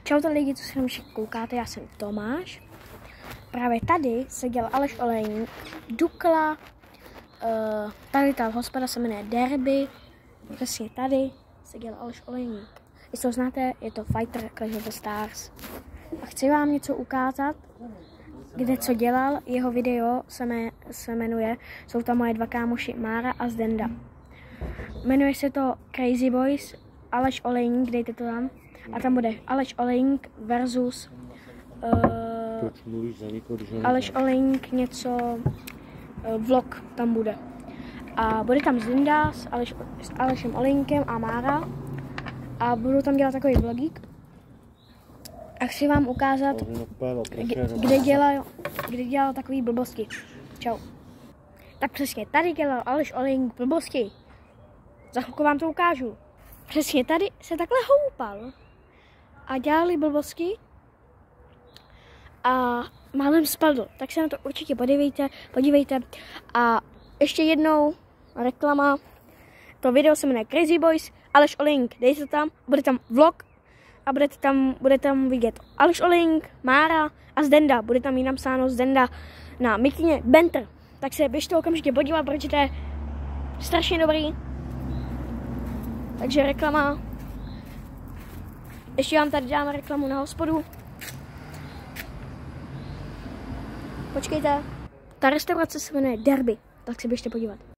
Čau lidi, co se na mě koukáte, já jsem Tomáš. Právě tady seděl Aleš Olejník, Dukla, tady ta hospoda se jmenuje Derby, přesně tady seděl Aleš Olejník. Jestli ho znáte, je to fighter Clash of the Stars. A chci vám něco ukázat, kde co dělal, jeho video se jmenuje, jsou tam moje dva kámoši Mára a Zdenda. Jmenuje se to Crazy Boys, Aleš Olejník, dejte to tam. A tam bude Aleš Olejník versus Aleš Olejník něco, vlog tam bude. A bude tam Zinda s Alešem Olejníkem a Mára. A budu tam dělat takový vlogík. A chci vám ukázat, kde dělal takový blbosti. Čau. Tak přesně tady dělal Aleš Olejník blbosti. Za chvilku vám to ukážu. Přesně tady se takhle houpal a dělali blbosti a málem spadl. Tak se na to určitě podívejte. A ještě jednou reklama. To video se jmenuje Crazy Boys, Aleš Olejník, dejte to tam, bude tam vlog a bude tam vidět Aleš Olejník, Mára a Zdenda. Bude tam i napsáno Zdenda na mikině Benter. Tak se běžte okamžitě podívat, protože to je strašně dobrý. Takže reklama. Ještě vám tady dáme reklamu na hospodu. Počkejte. Ta restaurace se jmenuje Derby, tak se běžte podívat.